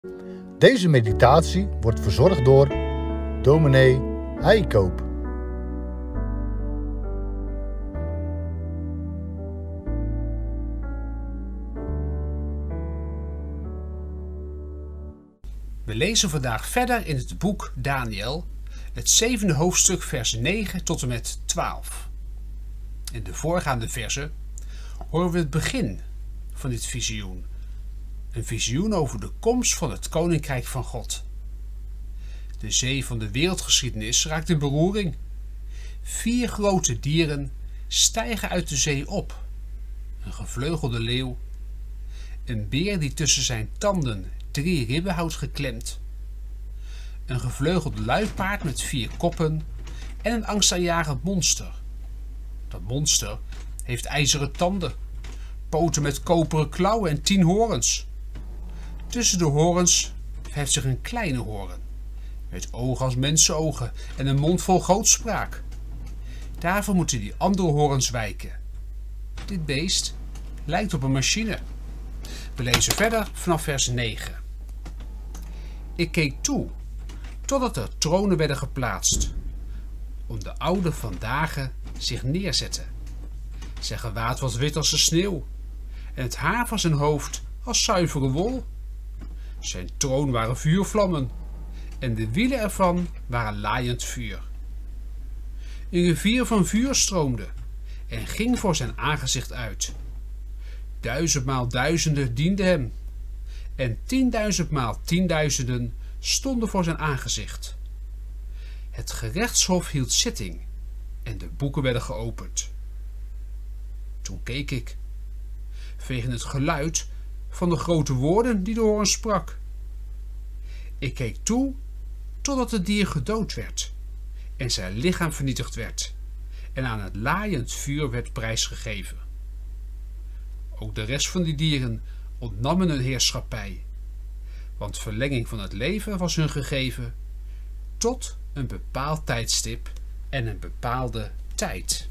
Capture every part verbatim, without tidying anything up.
Deze meditatie wordt verzorgd door dominee Heikoop. We lezen vandaag verder in het boek Daniël, het zevende hoofdstuk, vers negen tot en met twaalf. In de voorgaande verzen horen we het begin van dit visioen. Een visioen over de komst van het Koninkrijk van God. De zee van de wereldgeschiedenis raakt in beroering. Vier grote dieren stijgen uit de zee op. Een gevleugelde leeuw, een beer die tussen zijn tanden drie ribben houdt geklemd, een gevleugeld luipaard met vier koppen en een angstaanjagend monster. Dat monster heeft ijzeren tanden, poten met koperen klauwen en tien horens. Tussen de horens verheft zich een kleine hoorn, met ogen als mensenogen en een mond vol grootspraak. Daarvoor moeten die andere horens wijken. Dit beest lijkt op een machine. We lezen verder vanaf vers negen. Ik keek toe, totdat er tronen werden geplaatst, om de oude van dagen zich neerzetten. Zijn gewaad was wit als de sneeuw, en het haar van zijn hoofd als zuivere wol. Zijn troon waren vuurvlammen, en de wielen ervan waren laaiend vuur. Een rivier van vuur stroomde, en ging voor zijn aangezicht uit. Duizendmaal duizenden dienden hem, en tienduizendmaal tienduizenden stonden voor zijn aangezicht. Het gerechtshof hield zitting, en de boeken werden geopend. Toen keek ik, vanwege het geluid van de grote woorden die de hoorn sprak. Ik keek toe totdat het dier gedood werd en zijn lichaam vernietigd werd en aan het laaiend vuur werd prijsgegeven. Ook de rest van die dieren ontnammen hun heerschappij, want verlenging van het leven was hun gegeven tot een bepaald tijdstip en een bepaalde tijd.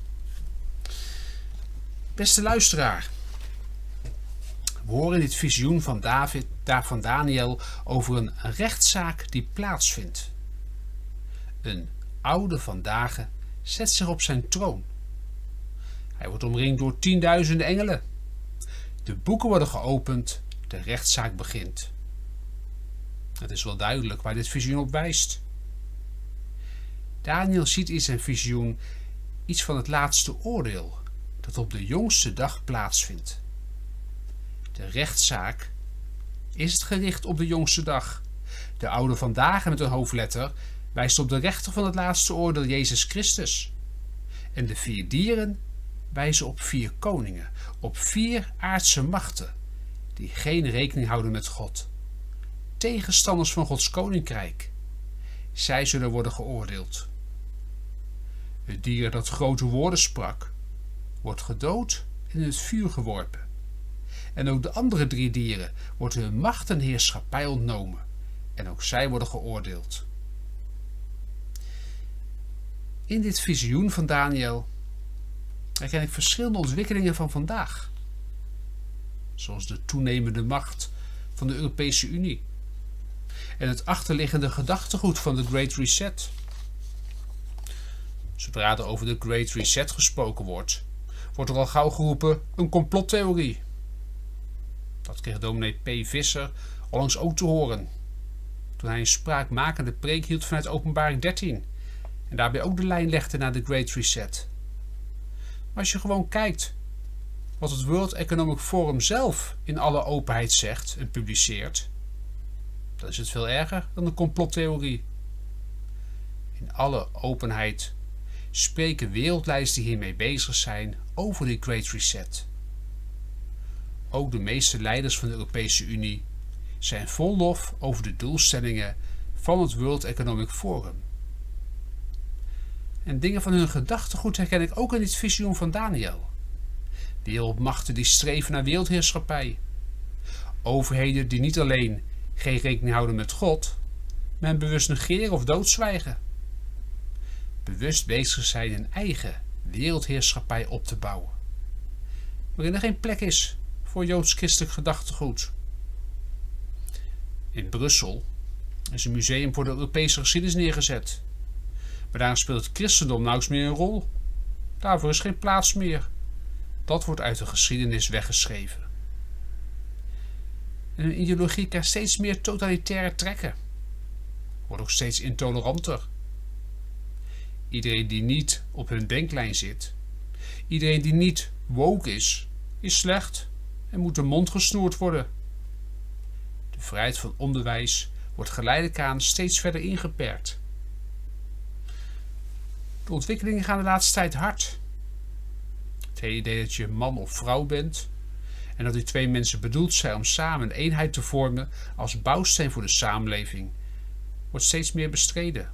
Beste luisteraar, we horen in dit visioen van David, daar van Daniël, over een rechtszaak die plaatsvindt. Een oude van dagen zet zich op zijn troon. Hij wordt omringd door tienduizenden engelen. De boeken worden geopend, de rechtszaak begint. Het is wel duidelijk waar dit visioen op wijst. Daniël ziet in zijn visioen iets van het laatste oordeel dat op de jongste dag plaatsvindt. De rechtszaak is het gericht op de jongste dag. De oude van dagen met een hoofdletter wijst op de rechter van het laatste oordeel, Jezus Christus. En de vier dieren wijzen op vier koningen, op vier aardse machten, die geen rekening houden met God. Tegenstanders van Gods koninkrijk. Zij zullen worden geoordeeld. Het dier dat grote woorden sprak, wordt gedood en in het vuur geworpen. En ook de andere drie dieren wordt hun macht en heerschappij ontnomen. En ook zij worden geoordeeld. In dit visioen van Daniël herken ik verschillende ontwikkelingen van vandaag. Zoals de toenemende macht van de Europese Unie. En het achterliggende gedachtegoed van de Great Reset. Zodra er over de Great Reset gesproken wordt, wordt er al gauw geroepen een complottheorie. Dat kreeg dominee P. Visser onlangs ook te horen, toen hij een spraakmakende preek hield vanuit Openbaring dertien en daarbij ook de lijn legde naar de Great Reset. Maar als je gewoon kijkt wat het World Economic Forum zelf in alle openheid zegt en publiceert, dan is het veel erger dan een complottheorie. In alle openheid spreken wereldleiders die hiermee bezig zijn over die Great Reset. Ook de meeste leiders van de Europese Unie zijn vol lof over de doelstellingen van het World Economic Forum. En dingen van hun gedachtegoed herken ik ook in dit visioen van Daniël. Wereldmachten die streven naar wereldheerschappij. Overheden die niet alleen geen rekening houden met God, maar hem bewust negeren of doodzwijgen. Bewust bezig zijn een eigen wereldheerschappij op te bouwen, waarin er geen plek is voor joods-christelijk gedachtegoed. In Brussel is een museum voor de Europese geschiedenis neergezet. Maar daarin speelt het christendom nauwelijks meer een rol. Daarvoor is geen plaats meer. Dat wordt uit de geschiedenis weggeschreven. En hun ideologie krijgt steeds meer totalitaire trekken. Wordt ook steeds intoleranter. Iedereen die niet op hun denklijn zit, iedereen die niet woke is, is slecht en moet de mond gesnoerd worden. De vrijheid van onderwijs wordt geleidelijk aan steeds verder ingeperkt. De ontwikkelingen gaan de laatste tijd hard. Het hele idee dat je man of vrouw bent en dat die twee mensen bedoeld zijn om samen een eenheid te vormen als bouwsteen voor de samenleving, wordt steeds meer bestreden.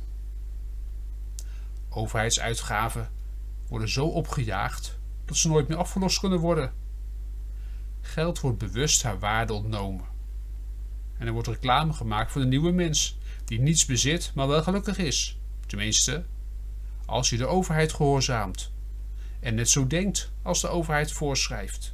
Overheidsuitgaven worden zo opgejaagd dat ze nooit meer afgelost kunnen worden. Geld wordt bewust haar waarde ontnomen. En er wordt reclame gemaakt voor de nieuwe mens, die niets bezit, maar wel gelukkig is. Tenminste, als je de overheid gehoorzaamt en net zo denkt als de overheid voorschrijft.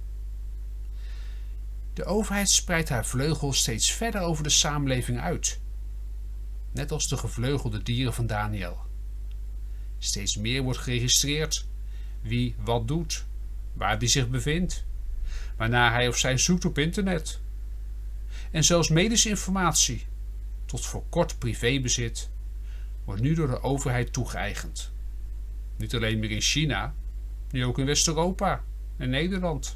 De overheid spreidt haar vleugels steeds verder over de samenleving uit. Net als de gevleugelde dieren van Daniel. Steeds meer wordt geregistreerd wie wat doet, waar die zich bevindt, waarna hij of zij zoekt op internet. En zelfs medische informatie, tot voor kort privébezit, wordt nu door de overheid toegeëigend. Niet alleen meer in China, nu ook in West-Europa en Nederland.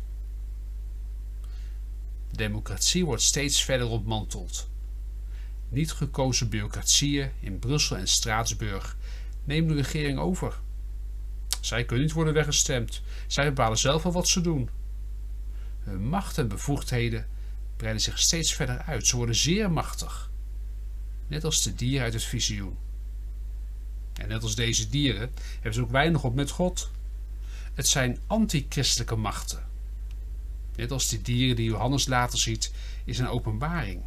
De democratie wordt steeds verder ontmanteld. Niet gekozen bureaucratieën in Brussel en Straatsburg nemen de regering over. Zij kunnen niet worden weggestemd. Zij bepalen zelf wel wat ze doen. Hun macht en bevoegdheden breiden zich steeds verder uit. Ze worden zeer machtig. Net als de dieren uit het visioen. En net als deze dieren hebben ze ook weinig op met God. Het zijn antichristelijke machten. Net als die dieren die Johannes later ziet is een openbaring.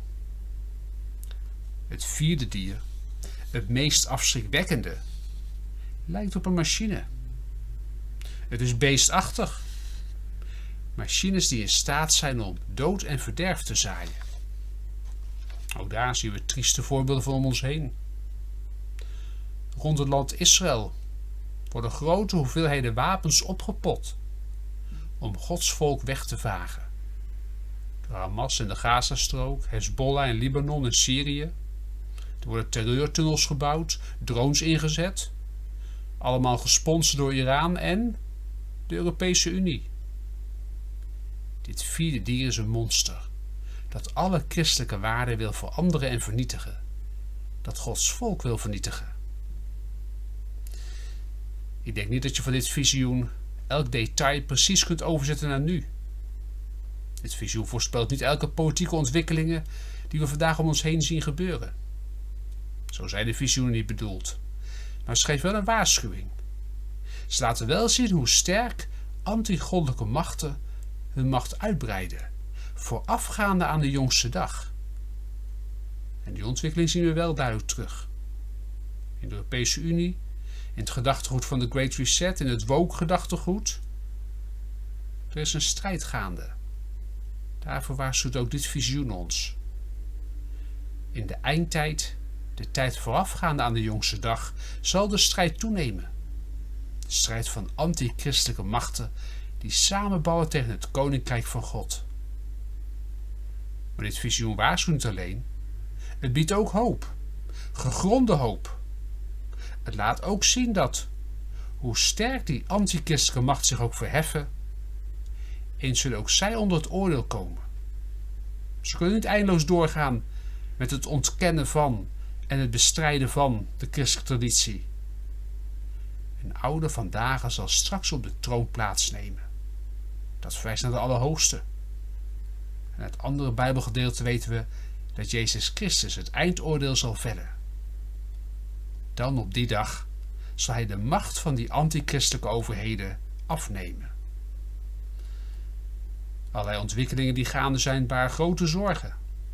Het vierde dier, het meest afschrikwekkende, lijkt op een machine. Het is beestachtig. Machines die in staat zijn om dood en verderf te zaaien. Ook daar zien we trieste voorbeelden van om ons heen. Rond het land Israël worden grote hoeveelheden wapens opgepot om Gods volk weg te vagen. Door Hamas in de Gazastrook, Hezbollah in Libanon en Syrië. Er worden terreurtunnels gebouwd, drones ingezet. Allemaal gesponsord door Iran en de Europese Unie. Dit vierde dier is een monster dat alle christelijke waarden wil veranderen en vernietigen. Dat Gods volk wil vernietigen. Ik denk niet dat je van dit visioen elk detail precies kunt overzetten naar nu. Dit visioen voorspelt niet elke politieke ontwikkelingen die we vandaag om ons heen zien gebeuren. Zo zijn de visioenen niet bedoeld. Maar ze geven wel een waarschuwing. Ze laten wel zien hoe sterk antigoddelijke machten hun macht uitbreiden, voorafgaande aan de jongste dag. En die ontwikkeling zien we wel duidelijk terug. In de Europese Unie, in het gedachtegoed van de Great Reset, in het woke-gedachtegoed. Er is een strijd gaande. Daarvoor waarschuwt ook dit visioen ons. In de eindtijd, de tijd voorafgaande aan de jongste dag, zal de strijd toenemen. De strijd van antichristelijke machten die samenbouwen tegen het koninkrijk van God. Maar dit visioen waarschuwt niet alleen. Het biedt ook hoop. Gegronde hoop. Het laat ook zien dat, hoe sterk die antichristelijke macht zich ook verheffen, eens zullen ook zij onder het oordeel komen. Ze kunnen niet eindeloos doorgaan met het ontkennen van en het bestrijden van de christelijke traditie. Een oude van dagen zal straks op de troon plaatsnemen. Dat verwijst naar de Allerhoogste. En uit andere Bijbelgedeelten weten we dat Jezus Christus het eindoordeel zal vellen. Dan op die dag zal hij de macht van die antichristelijke overheden afnemen. Allerlei ontwikkelingen die gaande zijn baren grote zorgen.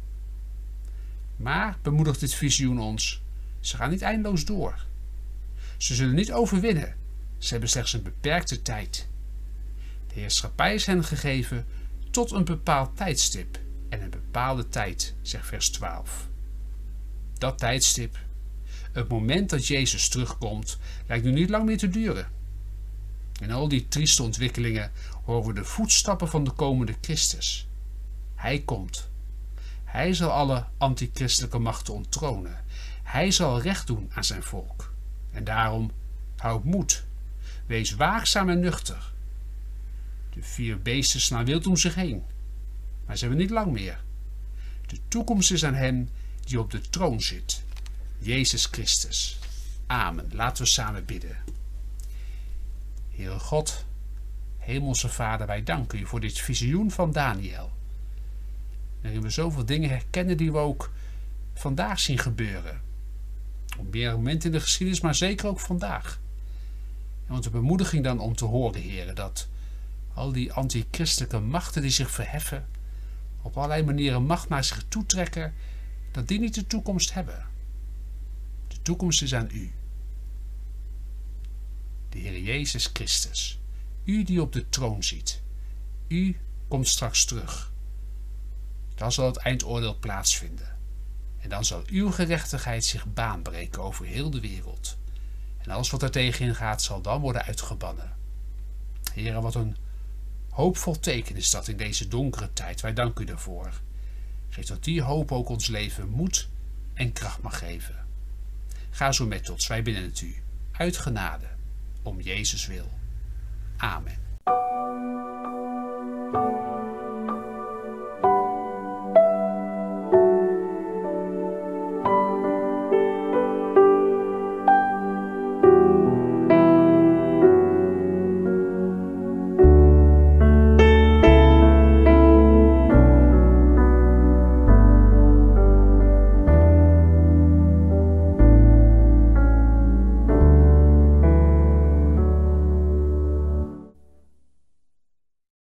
Maar bemoedigt dit visioen ons, ze gaan niet eindeloos door. Ze zullen niet overwinnen, ze hebben slechts een beperkte tijd. De heerschappij is hen gegeven tot een bepaald tijdstip en een bepaalde tijd, zegt vers twaalf. Dat tijdstip, het moment dat Jezus terugkomt, lijkt nu niet lang meer te duren. In al die trieste ontwikkelingen horen we de voetstappen van de komende Christus. Hij komt. Hij zal alle antichristelijke machten onttronen. Hij zal recht doen aan zijn volk. En daarom, houd moed. Wees waakzaam en nuchter. De vier beesten slaan wild om zich heen. Maar ze hebben niet lang meer. De toekomst is aan hem die op de troon zit. Jezus Christus. Amen. Laten we samen bidden. Heere God, Hemelse Vader, wij danken u voor dit visioen van Daniel. Waarin we zoveel dingen herkennen die we ook vandaag zien gebeuren. Op meer momenten in de geschiedenis, maar zeker ook vandaag. En onze bemoediging dan om te horen, Heere, dat al die antichristelijke machten die zich verheffen, op allerlei manieren macht naar zich toetrekken, dat die niet de toekomst hebben. De toekomst is aan u. De Heer Jezus Christus. U die op de troon ziet. U komt straks terug. Dan zal het eindoordeel plaatsvinden. En dan zal uw gerechtigheid zich baanbreken over heel de wereld. En alles wat er tegenin gaat zal dan worden uitgebannen. Heere, wat een hoopvol teken is dat in deze donkere tijd. Wij danken u daarvoor. Geef dat die hoop ook ons leven moed en kracht mag geven. Ga zo met ons, wij bidden het u. Uit genade, om Jezus wil. Amen.